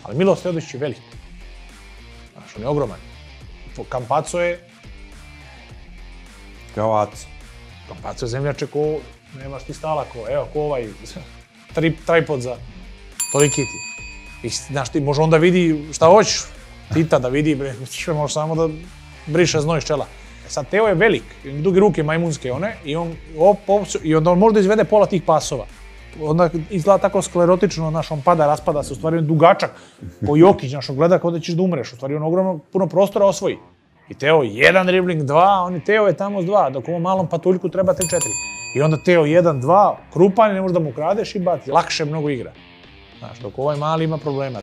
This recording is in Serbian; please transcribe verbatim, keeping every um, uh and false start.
Ali Milos Teodosić je velik. Znaš, on je ogroman. Campazzo je... Kao Aco. Campazzo je zemljače ko... Nemaš ti stala ko... Evo, ko ovaj... Tripod za... Toliki ti. I, znaš ti, može onda vidi šta hoćeš. Tita da vidi, bre, može samo da briše znoj iz čela. E sad, Teo je velik, duge ruke majmunske one, i on, op, op, i onda on može da izvede pola tih pasova. Onda izgleda tako sklerotično, znaš, on pada, raspada se, u stvari on je dugačak, ko Jokić, znaš, on gleda kao da ćeš da umreš, u stvari on ogromno puno prostora osvoji. I Teo jedan dribling, dva, on i Teo je tamo s dva, dok ovom malom patuljku treba tri četiri. I onda Teo jedan, dva, krupan, ne možeš da mu kradeš i baci, lakše mnogo igra. Znaš, dok ovaj mali ima problema.